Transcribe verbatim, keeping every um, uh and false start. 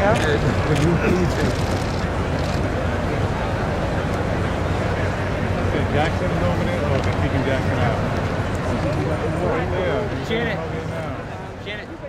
Yeah. Jackson's over there, or they're kicking Jackson out? Right there. Janet. Janet. Janet.